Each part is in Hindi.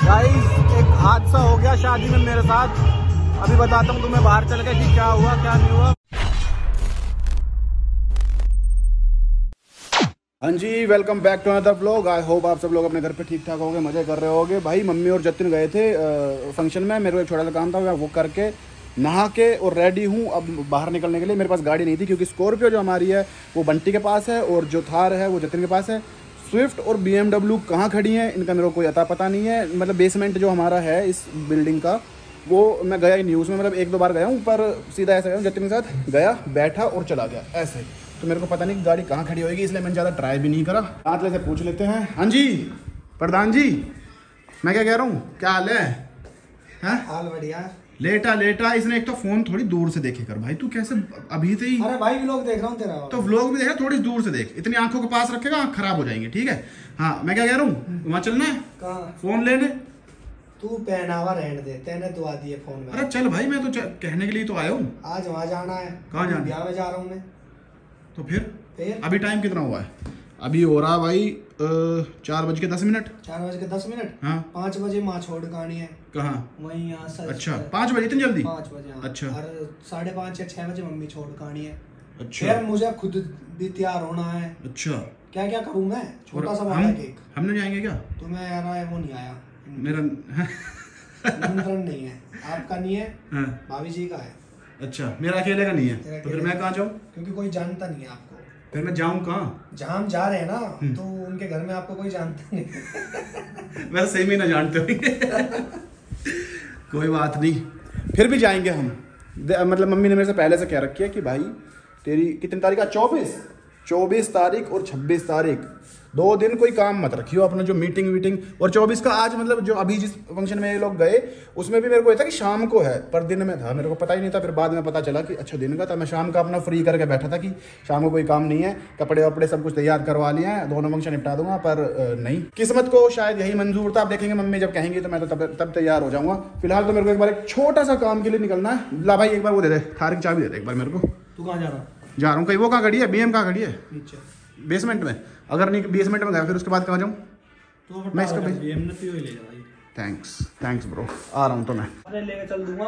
गाइस एक हादसा हो गया शादी में मेरे साथ। अभी बताता हूँ तुम्हें बाहर चल के कि क्या हुआ क्या नहीं हुआ। हाँ जी, welcome back to another vlog. I hope आप सब लोग अपने घर पे ठीक ठाक होंगे, मजे कर रहे होंगे। भाई मम्मी और जतिन गए थे फंक्शन में। मेरे को एक छोटा सा काम था, वो करके नहा के और रेडी हूँ अब बाहर निकलने के लिए। मेरे पास गाड़ी नहीं थी क्योंकि स्कॉर्पियो जो हमारी है वो बंटी के पास है और जो थार है वो जतिन के पास है। स्विफ्ट और BMW कहाँ खड़ी हैं इनका मेरे को कोई अता पता नहीं है। मतलब बेसमेंट जो हमारा है इस बिल्डिंग का वो मैं गया ही नहीं उसमें, मतलब एक दो बार गया हूँ, पर सीधा ऐसा गया जतिन के साथ गया, बैठा और चला गया ऐसे। तो मेरे को पता नहीं कि गाड़ी कहाँ खड़ी होगी, इसलिए मैंने ज़्यादा ट्राई भी नहीं करा। आतले से पूछ लेते हैं। हाँ जी प्रधान जी, मैं क्या कह रहा हूँ, क्या हाल है? हाल बढ़िया। लेटा इसने एक तो फोन थोड़ी दूर से देखे कर भाई, तू कैसे अभी से ही। अरे भाई व्लॉग देख रहा हूँ तेरा। तो व्लॉग भी देखा, थोड़ी दूर से देख, इतनी आंखों के पास रखेगा आंख खराब हो जाएंगे, ठीक है? हाँ मैं क्या कह रहा हूँ, वहाँ चलना है फोन लेने। तू पहनावा रहने दे, तेने दुआ दी है फोन में। अरे चल भाई, मैं तो कहने के लिए तो आया हूँ। आज वहाँ जाना है। कहाँ जाना? ब्याह में जा रहा हूँ मैं। तो फिर अभी टाइम कितना हुआ है? अभी हो रहा भाई 4:10। 4:10। हाँ 5 बजे माँ छोड़ कानी है। कहाँ? वहीं यहाँ सर। अच्छा 5 बजे, इतनी जल्दी? 5 बजे। अच्छा। और 5:30 या 6 बजे मम्मी छोड़ कानी है। अच्छा। फिर मुझे खुद भी तैयार होना है। अच्छा क्या क्या करूँ मैं? छोटा सा हम केक। हमने जाएंगे क्या? तुम्हें यार आया वो नहीं आया, मेरा निमंत्रण नहीं है। आपका नहीं है, भाभी जी का है। अच्छा मेरा अकेले का नहीं है, तो फिर मैं कहाँ जाऊँ? क्योंकि कोई जानता नहीं है आपको। फिर मैं जाऊँ कहाँ? जहाँ हम जा रहे हैं ना, तो उनके घर में आपको कोई जानता नहीं। मैं सही में ना जानते होंगे। कोई बात नहीं, फिर भी जाएंगे हम। मतलब मम्मी ने मेरे से पहले से कह रखी है कि भाई तेरी कितनी तारीख का? 24 तारीख और 26 तारीख 2 दिन कोई काम मत रखियो अपना, जो मीटिंग। और 24 का आज मतलब जो अभी जिस फंक्शन में ये लोग गए उसमें भी मेरे को ये था कि शाम को है, पर दिन में था, मेरे को पता ही नहीं था। फिर बाद में पता चला कि अच्छा दिन का था। मैं शाम का अपना फ्री करके बैठा था कि शाम को कोई काम नहीं है, कपड़े वपड़े सब कुछ तैयार करवा लिए हैं, दोनों फंक्शन निपटा दूंगा। पर नहीं, किस्मत को शायद यही मंजूर था। आप देखेंगे मम्मी जब कहेंगे तो मैं तो तब तैयार हो जाऊंगा। फिलहाल तो मेरे को एक बार एक छोटा सा काम के लिए निकलना है। ला भाई एक बार वो दे दे, थार की चाबी दे दे एक बार मेरे को। तू कहाँ जा रहा? जा रहा हूँ कहीं। वो कहाँ खड़ी है? BM कहाँ खड़ी है? नीचे बेसमेंट में। अगर नहीं बेसमेंट में गया फिर उसके बाद कहाँ जाऊँ? तो मैं इसका ले जा भाई। थैंक्स ब्रो, आ रहा हूँ तो मैं। अरे लेके चल दूंगा।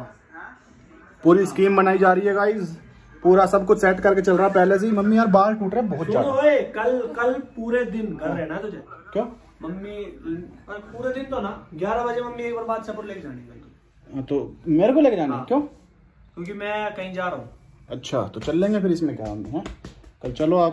पूरी स्कीम बनाई जा रही है गाइस, पूरा सब कुछ सेट करके चल रहा है पहले से ही। मम्मी यार बाल टूट रहे बहुत ज्यादा। कल पूरे दिन घर रहना है तुझे। क्यों? मम्मी पूरे दिन तो ना 11 बजे मम्मी एक बार बादशाहपुर लेके जानी। तो मेरे को लेके जाना है? क्यों? क्योंकि मैं कहीं जा रहा हूँ। अच्छा तो चल लेंगे फिर, इसमें क्या है? कल चलो आप।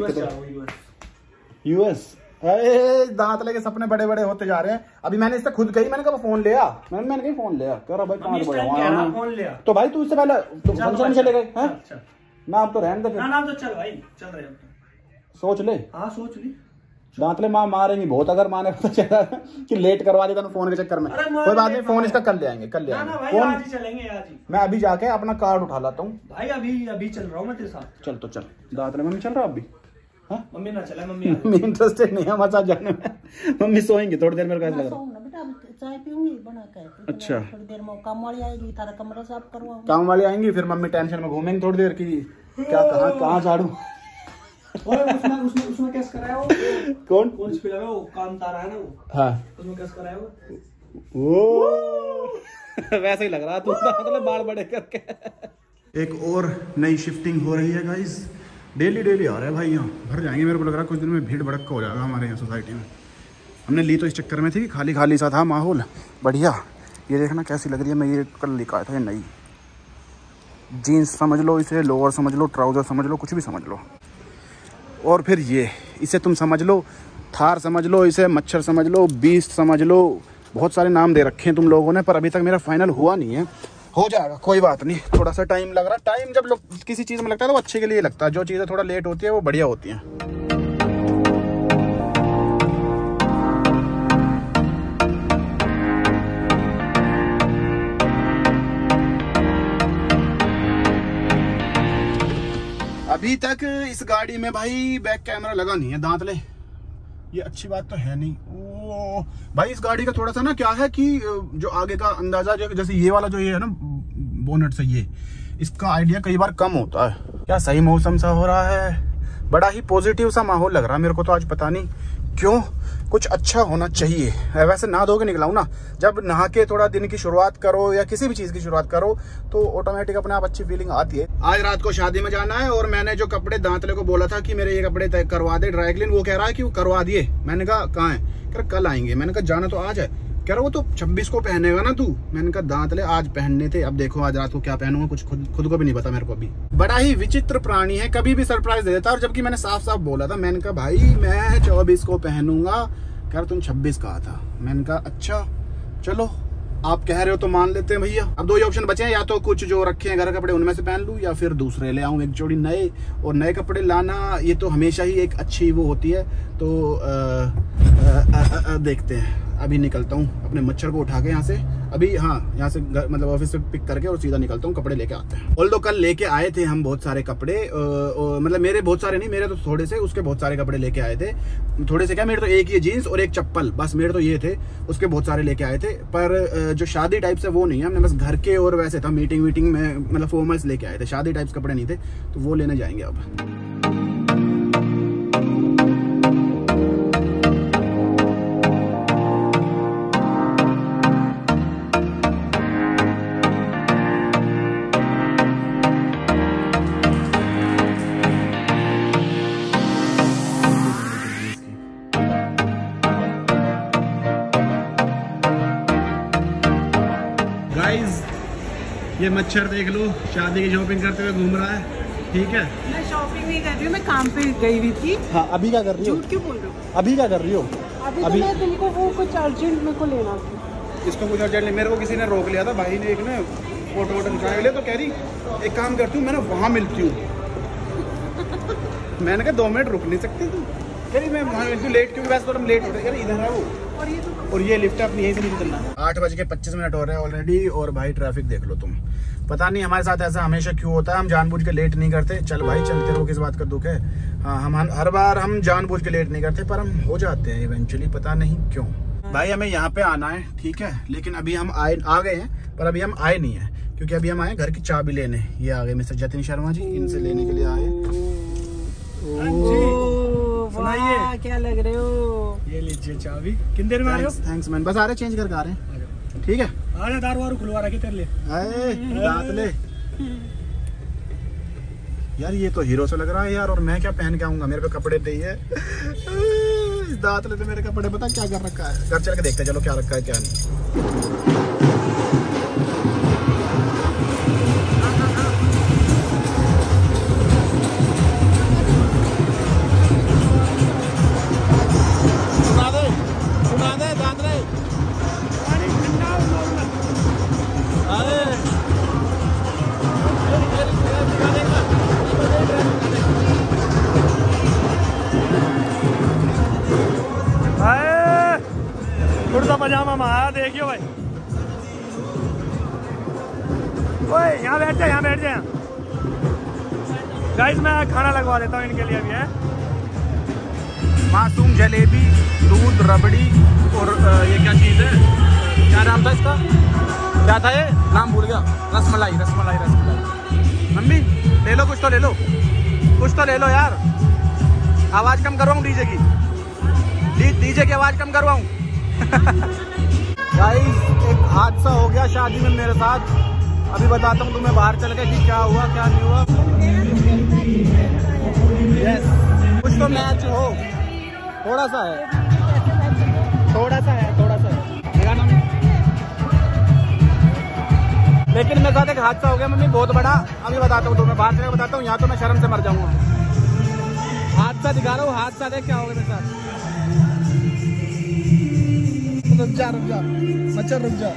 यूएस। दांत लगे सपने बड़े बड़े होते जा रहे हैं। अभी मैंने इससे खुद कही, मैंने कहा फोन लिया, मैंने कहीं फोन लिया, कह रहा भाई फोन लिया। तो भाई तू इससे पहले फंक्शन में चले गए हैं ना? आप तो रहने दे फिर। ना तो चल भाई, चल रहे हैं। सोच ले। हाँ सोच ली। दांतले माँ मारेंगी बहुत अगर माने पता चला कि लेट करवा देता फोन के चक्कर में। कोई बात नहीं, फोन इसका कर ले आएंगे, कर ले आएंगे फोन। आज ही चलेंगे आज ही। मैं अभी जाके अपना कार्ड उठा लाता हूँ भाई। अभी चल रहा हूँ मैं तेरे साथ। चल तो चल। दांतले मम्मी चल रहा अभी? हाँ मम्मी ना चले, मम्मी इंटरेस्टेड नहीं है हमारे साथ जाने में। मम्मी सोएंगी थोड़ी देर, मेरे को ऐसा लग रहा है। चाय पीऊंगी बना के। अच्छा थोड़ी देर में काम वाली आएगी, तारा कमरा साफ करवाऊंगी। काम वाली आएंगी, फिर मम्मी टेंशन में घूमेंगे थोड़ी देर की क्या कहाँ झाड़ू। उसमें कैसे कराया वो? कौन फिल्म है वो, काम तारा है ना वो? हाँ उसमें कैसे कराया वो? वैसे ही लग रहा तू, मतलब बाल बड़े करके। एक और नई शिफ्टिंग हो रही है गाइस, डेली आ रहा है भाई। यहाँ भर जाएंगे, मेरे को लग रहा है कुछ दिन में भीड़ भड़क्का हो जाएगा हमारे यहाँ सोसाइटी में। हमने ली तो इस चक्कर में थी कि खाली सा था माहौल बढ़िया। ये देखना कैसी लग रही है। मैं ये कल लिखा था, नई जीन्स समझ लो इसे, लोअर समझ लो, ट्राउज़र समझ लो, कुछ भी समझ लो। और फिर ये इसे तुम समझ लो, थार समझ लो इसे, मच्छर समझ लो, बीस्ट समझ लो, बहुत सारे नाम दे रखे हैं तुम लोगों ने, पर अभी तक मेरा फाइनल हुआ नहीं है। हो जाएगा, कोई बात नहीं, थोड़ा सा टाइम लग रहा है। टाइम जब लोग किसी चीज़ में लगता है तो वो अच्छे के लिए लगता है। जो चीज़ें थोड़ा लेट होती है वो बढ़िया होती हैं। अभी तक इस गाड़ी में भाई बैक कैमरा लगा नहीं है दांतले, ये अच्छी बात तो है नहीं। ओ भाई इस गाड़ी का थोड़ा सा ना क्या है कि जो आगे का अंदाजा, जो जैसे ये वाला जो ये है ना बोनट से, ये इसका आइडिया कई बार कम होता है। क्या सही मौसम सा हो रहा है, बड़ा ही पॉजिटिव सा माहौल लग रहा है मेरे को तो आज, पता नहीं क्यों। कुछ अच्छा होना चाहिए। वैसे नहा धो के निकला हूँ ना, जब नहा के थोड़ा दिन की शुरुआत करो या किसी भी चीज़ की शुरुआत करो तो ऑटोमेटिक अपने आप अच्छी फीलिंग आती है। आज रात को शादी में जाना है और मैंने जो कपड़े दांतले को बोला था कि मेरे ये कपड़े तय करवा दे ड्राई क्लीन, वो कह रहा है कि वो करवा दिए। मैंने कहा कहाँ है? कह रहा कल आएंगे। मैंने कहा जाना तो आज है। कह रहा वो तो 26 को पहनेगा ना तू। मैंने कहा दांतले आज पहनने थे, अब देखो आज रात को क्या पहनूंगा, कुछ खुद को भी नहीं पता मेरे को अभी। बड़ा ही विचित्र प्राणी है, कभी भी सरप्राइज दे देता है। और जबकि मैंने साफ साफ बोला था, मैंने कहा भाई मैं 24 को पहनूंगा। कह रहा तुम 26 कहा था। मैंने कहा अच्छा चलो आप कह रहे हो तो मान लेते हैं भैया। अब दो ही ऑप्शन बचे हैं, या तो कुछ जो रखे हैं घर कपड़े उनमें से पहन लूं या फिर दूसरे ले आऊं एक जोड़ी नए। और नए कपड़े लाना ये तो हमेशा ही एक अच्छी वो होती है। तो देखते हैं, अभी निकलता हूँ अपने मच्छर को उठा के यहाँ से। अभी हाँ यहाँ से मतलब ऑफिस से पिक करके और सीधा निकलता हूँ, कपड़े लेके आते हैं। ऑल्दो कल लेके आए थे हम बहुत सारे कपड़े, मतलब मेरे बहुत सारे नहीं, मेरे तो थोड़े से, उसके बहुत सारे कपड़े लेके आए थे। थोड़े से क्या, मेरे तो एक ये जीन्स और एक चप्पल, बस मेरे तो ये थे। उसके बहुत सारे लेके आए थे, पर जो शादी टाइप से वो नहीं है, हमने बस घर के और वैसे था मीटिंग वीटिंग में, मतलब फॉर्मल्स लेके आए थे। शादी टाइप्स कपड़े नहीं थे, तो वो लेने जाएंगे अब। ये मच्छर देख लो, शादी की शॉपिंग करते हुए घूम रहा है। ठीक है, मैं शॉपिंग नहीं कर रही हूँ, मैं काम पे गई हुई थी। हाँ अभी क्या कर रही हो? झूठ क्यों बोल रहे हो? अभी क्या कर रही हो? अभी तो मैं तुमको वो कुछ अर्जेंट मेरे को लेना था। इसको कुछ अर्जेंट नहीं, मेरे को किसी ने रोक लिया था, भाई ने एक ने फोटो वोटो खिंचवाने के लिए। तो कह रही एक काम करती हूँ, मैं ना वहाँ मिलती हूँ। मैंने कहा 2 मिनट रुक नहीं सकती तू? कह रही मैं वहाँ मिलती हूँ लेट, क्योंकि वैसे तो हम लेट होते हैं। इधर है वो, और ये लिफ्ट अपनी यहीं से नहीं चलना। 8:25 हो रहे हैं ऑलरेडी, और भाई ट्रैफिक देख लो तुम। पता नहीं हमारे साथ ऐसा हमेशा क्यों होता है, हम जानबूझ के लेट नहीं करते। चल भाई चलते रहो, किस बात का दुख है। हाँ हम हर बार हम जानबूझ के लेट नहीं करते, पर हम हो जाते हैं इवेंचुअली, पता नहीं क्यों। भाई हमें यहाँ पे आना है, ठीक है, लेकिन अभी हम आ गए हैं, पर अभी हम आए नहीं है, क्योंकि अभी हम आए घर की चाबी लेने। ये आ गए मिस्टर जतिन शर्मा जी, इनसे लेने के लिए आए। सुनाइए क्या लग रहे हो? ये लीजिए चाबी। कितनी देर में आ रहे हो? थैंक्स मैन, बस आ रहे चेंज करके आ रहे हैं। ठीक है, आजा दारू वारू खुलवा रखी तेरे लिए। दांतले यार, ये तो हीरो से लग रहा है यार, और मैं क्या पहन के आऊंगा? मेरे पे कपड़े नहीं है। इस दांतले ने मेरे कपड़े पता क्या कर रखा है। घर चल के देखते चलो क्या रखा है क्या नहीं। कुर्ता पजामा माया देखियो भाई। ओए यहाँ बैठ जा, यहाँ बैठ जा। गाइस मैं खाना लगवा देता हूँ इनके लिए भी है। मासूम जलेबी, दूध, रबड़ी और ये क्या चीज़ है, क्या नाम था इसका, क्या था ये, नाम भूल गया। रसमलाई, रसमलाई, रसमलाई। मम्मी ले लो, कुछ तो ले लो, कुछ तो ले लो यार। आवाज़ कम करवाऊँ डीजे की, डीजे की आवाज़ कम करवाऊँ। गाइस एक हादसा हो गया शादी में मेरे साथ, अभी बताता हूँ तुम्हें बाहर चल के कि क्या हुआ क्या नहीं हुआ। यस, कुछ तो मैच हो, थोड़ा सा है, थोड़ा सा है, थोड़ा सा है। मेरा नाम, लेकिन मेरे साथ एक हादसा हो गया मम्मी, बहुत बड़ा। अभी बताता हूँ तुम्हें, बाहर चल के बताता हूँ, यहाँ तो मैं शर्म से मर जाऊंगा। हादसा दिखा रहा हूँ, हादसा देख क्या हो गया मेरे साथ। रुक जा मच्छर, रुक जा।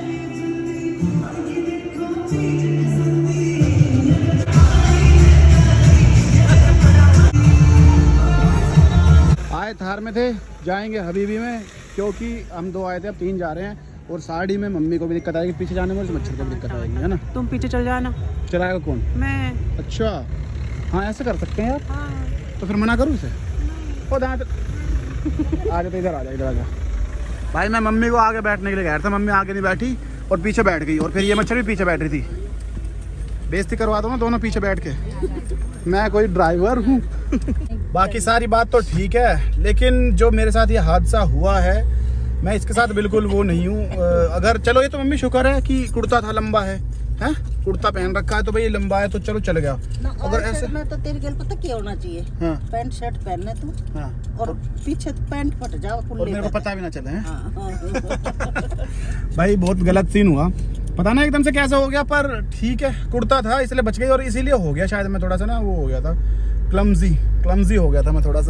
आए थार में थे, जाएंगे हबीबी में, क्योंकि हम 2 आए थे, अब 3 जा रहे हैं। और साड़ी में मम्मी को भी दिक्कत आएगी पीछे जाने में, मच्छर को भी दिक्कत आएगी, है ना। तुम पीछे चल जाना। चलाएगा कौन? मैं। अच्छा हाँ ऐसे कर सकते हैं यार। हाँ। तो फिर मना करूँ इसे? ओ दांत आ जा, तो इधर आ जा, इधर आ जा। भाई मैं मम्मी को आगे बैठने के लिए कह रहा था, मम्मी आगे नहीं बैठी और पीछे बैठ गई, और फिर ये मच्छर भी पीछे बैठ रही थी। बेइज्जती करवा दो ना दोनों पीछे बैठ के। मैं कोई ड्राइवर हूँ। बाकी सारी बात तो ठीक है, लेकिन जो मेरे साथ ये हादसा हुआ है मैं इसके साथ बिल्कुल वो नहीं हूँ। अगर चलो ये तो मम्मी शुक्र है कि कुर्ता था लंबा है कुर्ता पहन रखा है तो भाई लंबा है तो चलो चल गया। अगर ऐसे में तो तेरी गल पता क्या होना चाहिए, हाँ। पैंट शर्ट पहनने तू, हाँ। और पीछे पैंट फट जाओ और मेरे को पता भी ना चले हैं। हाँ। भाई बहुत गलत सीन हुआ, पता ना एकदम से कैसे हो गया, पर ठीक है कुर्ता था इसलिए बच गई और इसीलिए हो गया शायद। मैं थोड़ा सा ना वो हो गया था, क्लमजी हो गया था मैं थोड़ा सा।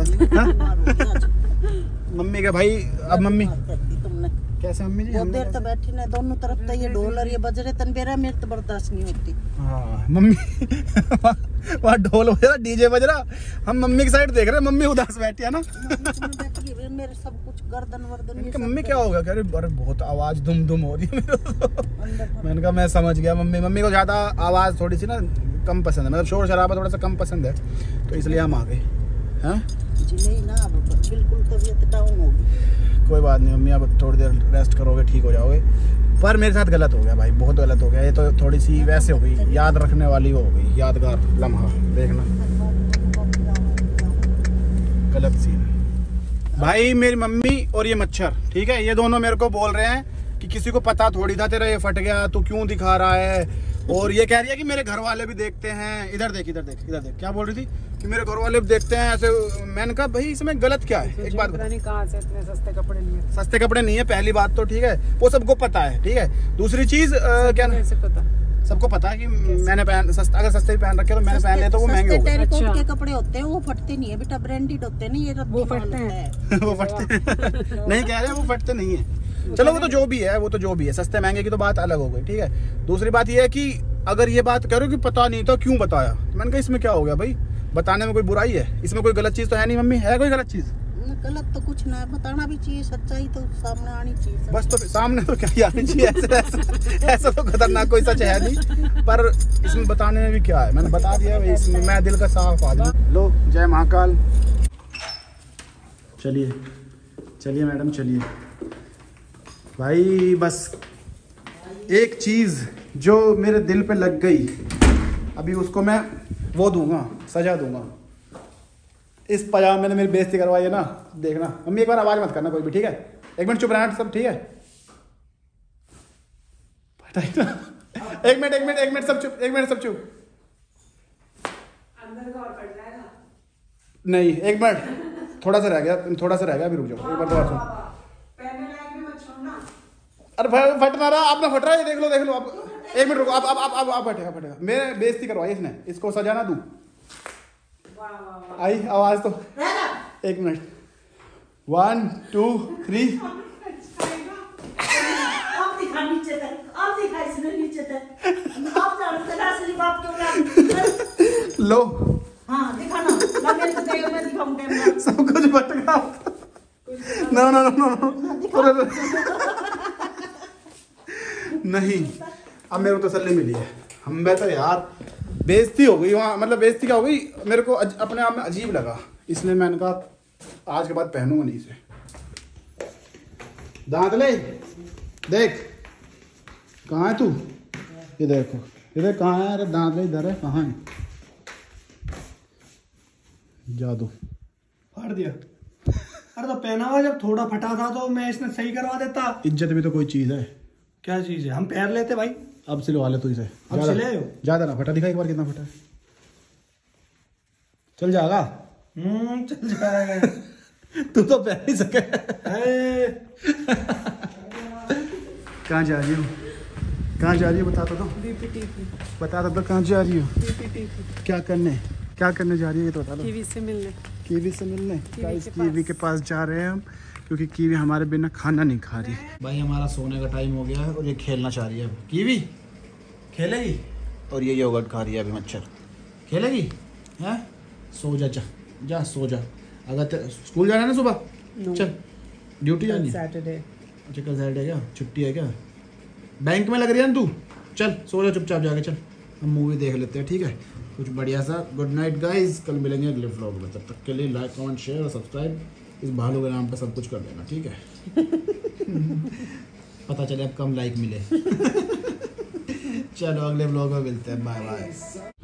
मम्मी के भाई अब मम्मी तुमने कैसे मम्मी जी बहुत देर तक बैठी ने दोनों तरफ तो ये ढोल और ये बज रहे तन मेरा मेरे तो बर्दाश्त नहीं होती। हाँ मम्मी वहाँ ढोल बज रहा, डीजे बज रहा, हम मम्मी की साइड देख रहे हैं, मम्मी उदास बैठी है ना। मेरे सब कुछ गर्दन वर्दन मम्मी क्या होगा, कह रही अरे बहुत आवाज दुम हो रही है मेरे। मैंने कहा मैं समझ गया मम्मी को ज्यादा आवाज थोड़ी सी ना कम पसंद है, मतलब शोर शराबा थोड़ा सा कम पसंद है, तो इसलिए हम आ गए। हाँ ना अब बिल्कुल तबीयत डाउन होगी। कोई बात नहीं मम्मी, अब थोड़ी देर रेस्ट करोगे ठीक हो जाओगे। पर मेरे साथ गलत हो गया भाई, बहुत गलत हो गया। ये तो थोड़ी सी वैसे हो गई, याद रखने वाली वो हो गई, यादगार लम्हा। देखना गलत सीन भाई। मेरी मम्मी और ये मच्छर, ठीक है, ये दोनों मेरे को बोल रहे हैं कि किसी को पता थोड़ी था तेरा ये फट गया, तू क्यों दिखा रहा है। और ये कह रही है कि मेरे घर वाले भी देखते हैं, इधर देख क्या बोल रही थी कि मेरे घर वाले भी देखते हैं ऐसे। मैंने कहा भाई इसमें गलत क्या है, एक बात पता नहीं कहाँ से इतने सस्ते कपड़े नहीं है। सस्ते कपड़े नहीं है, पहली बात तो ठीक है, वो सबको पता है, ठीक है। दूसरी चीज क्या कैसे पता, सबको पता है कि मैंने अगर सस्ते भी पहन रखे तो मैंने पहन लिया तो वो महंगे हो गए। टेरिकॉट के कपड़े होते हैं वो फटते नहीं है बेटा, ब्रांडेड होते हैं, ये वो फटते हैं। वो फटते नहीं कह रहे, वो फटते नहीं है। चलो वो तो जो भी है, सस्ते महंगे की तो बात अलग हो गई, ठीक है। दूसरी बात ये है कि अगर ये बात करो कि पता नहीं था क्यों बताया, तो मैंने कहा इसमें क्या हो गया भाई, बताने में कोई बुराई है, इसमें कोई गलत चीज तो है नहीं मम्मी, है कोई गलत चीज? गलत तो कुछ ना है, बताना भी चाहिए, सच्चाई तो सामने आनी चाहिए। बस तो सामने तो क्या ही आनी चाहिए, ऐसा तो खतरनाक कोई सच है नहीं, पर इसमें बताने में भी क्या है, मैंने बता दिया भाई, इसमें मैं दिल का साफ आदमी। लो जय महाकाल। चलिए मैडम चलिए भाई। बस एक चीज जो मेरे दिल पे लग गई, अभी उसको मैं वो दूंगा, सजा दूंगा। इस पजामे ने मेरी बेइज्जती करवाई है ना, देखना मम्मी, एक बार आवाज मत करना कोई भी, ठीक है? एक मिनट चुप रहना सब, ठीक है? एक मिनट सब चुप, नहीं एक मिनट, थोड़ा सा रह गया, अभी रुक जाओ, एक बार दोबारा सुन। अरे फट ना रहा, आपने फट रहा है, देख लो आप, एक मिनट रुको, आप फटेगा। मेरे बेइज्जती करवाई इसने, इसको सजा ना दूं। आई आवाज तो, एक मिनट, 1 2 3। लो सब कुछ बट गया। नो नहीं, अब मेरे को तसल्ली मिली है। हम बेहतर यार, बेइज्जती हो गई वहाँ, मतलब बेइज्जती क्या हो गई, मेरे को अपने आप में अजीब लगा, इसलिए मैंने कहा आज के बाद पहनूंगा नहीं इसे। दांत ले देख, कहाँ है तू, ये देखो इधर कहाँ है, अरे दांत ले इधर है, कहाँ है, जादू फाड़ दिया। अरे तो पहना हुआ जब थोड़ा फटा था तो मैं इसने सही करवा देता। इज्जत भी तो कोई चीज है। क्या चीज है, हम पहन लेते भाई। अब सिलवा ले तू इसे, अब सिले हो ज्यादा ना फटा, दिखा एक बार कितना फटा है, चल जाएगा। चल जाएगा। तू तो पहन ही सके। कहाँ जा रही हो, बता तो, बता तो कहाँ जा रही हो, क्या करने जा रही है ये तो बता दो। कीवी से मिलने कीवी के पास जा रहे हैं हम, क्योंकि कीवी हमारे बिना खाना नहीं खा रही। भाई हमारा सोने का टाइम हो गया है और ये खेलना चाह रही है। अब कीवी खेलेगी और ये योगर्ट खा रही है। अभी मच्छर खेलेगी, हैं? सो जा सो जा। अगर स्कूल जाना है ना सुबह, चल ड्यूटी जानी है सैटरडे। अच्छा कल सैटरडे क्या छुट्टी है क्या? बैंक में लग रही है ना तू, चल सो जा चुपचाप जाके, चल हम मूवी देख लेते हैं, ठीक है? कुछ बढ़िया सा। गुड नाइट गाइज, कल मिलेंगे अगले व्लॉग में, तब तक के लिए लाइक कमेंट शेयर और सब्सक्राइब इस भालू के नाम पे सब कुछ कर देना, ठीक है? पता चले अब कम लाइक मिले। चलो अगले व्लॉग में मिलते हैं, बाय बाय।